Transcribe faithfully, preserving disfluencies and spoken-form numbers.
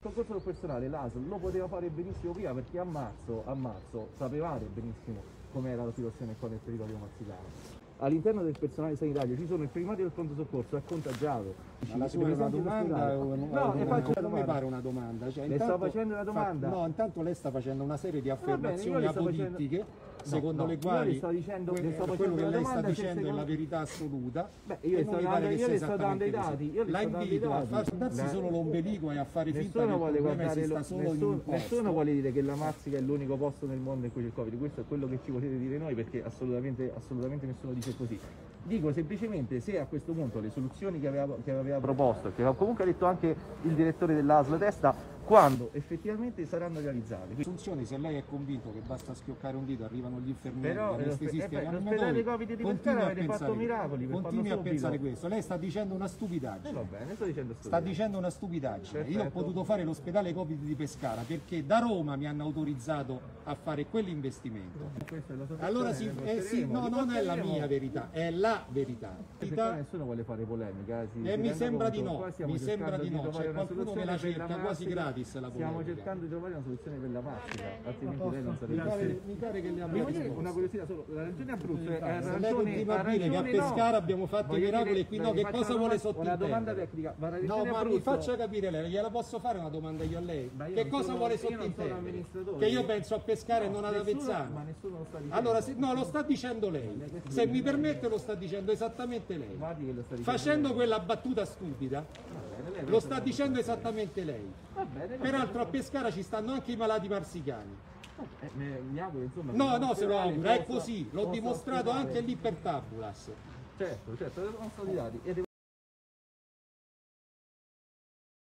concorso del personale l'A S L lo poteva fare benissimo prima, perché a marzo, a marzo sapevate benissimo com'era la situazione qua nel territorio marzicano. All'interno del personale sanitario ci sono il primario del pronto soccorso, è contagiato. Ma la sua è una domanda o una, no, una, faccio non mi pare una domanda. Cioè, le intanto, sto facendo una domanda. Fa, no, intanto lei sta facendo una serie di affermazioni bene, apodittiche, facendo... secondo no, le no, quali sto dicendo, que sto quello che lei sta dicendo secondo... è la verità assoluta. Beh, io le sto dando, io le sto dando i dati. Io la invito a guardarsi la... solo l'ombelico e a fare finta che il vuole problema esista lo... solo nessuno, in un posto. Nessuno vuole dire che la Marsica è l'unico posto nel mondo in cui c'è il Covid, questo è quello che ci potete dire noi, perché assolutamente, assolutamente nessuno dice così. Dico semplicemente se a questo punto le soluzioni che aveva, che aveva proposto, che comunque ha detto anche il direttore dell'A S L Testa, quando effettivamente saranno realizzate. Funzioni, se lei è convinto che basta schioccare un dito, arrivano gli infermieri, però gli anestesisti, eh, l'ospedale Covid di Pescara avete fatto miracoli. Continui a pensare questo, lei sta dicendo una stupidaggine. Eh, va bene, sto dicendo sta dicendo una stupidaggine. Perfetto. Io ho potuto fare l'ospedale Covid di Pescara perché da Roma mi hanno autorizzato a fare quell'investimento. Allora sì, eh, sì, no, non è la mia verità, è la verità. Nessuno vuole fare polemica. Eh, si, e mi sembra di no, mi sembra di no, c'è qualcuno che la cerca quasi gratis. La stiamo cercando di trovare una soluzione per la Marsica, altrimenti lei non sarebbe. Mi pare, mi pare che le abbia una curiosità solo, la regione Abruzzo è la ragione, lei continua a dire che a Pescara no. abbiamo fatto i miracoli e qui no, che cosa vuole sottintendere? Una domanda tecnica, ma la no, ma Abruzzo... mi faccia capire lei, gliela posso fare una domanda io a lei? Che cosa sono, vuole sottintendere? Che io penso a Pescara no, e non ad Avezzano? Ma nessuno lo sta dicendo. Allora, se, no, lo sta dicendo lei. Se mi permette lo sta dicendo esattamente lei. Facendo quella battuta stupida, lo sta dicendo esattamente lei. Peraltro a Pescara ci stanno anche i malati marsicani. Eh, mi auguro, insomma, no, no, se lo auguro, è così, l'ho dimostrato anche lì per Tabulas. Certo, certo, non sono i dati.